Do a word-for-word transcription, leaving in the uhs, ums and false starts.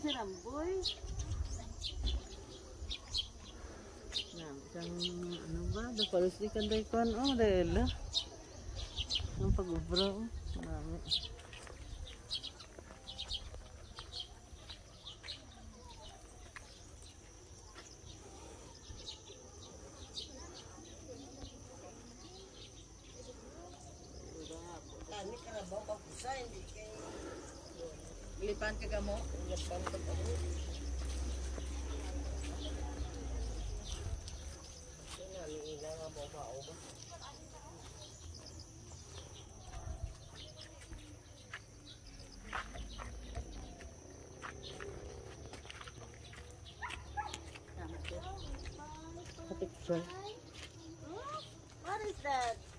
sa Ramboy. Na, isang ano ba? Dapalos di kanday kon. Oh, dahil ah. Ang pag-ubra. Oh. Marami. Kami karabaw pagpusa, hindi kay lipan ka mo. Lipan ka mo. Ilang ang mabao ba? A picture. What is that?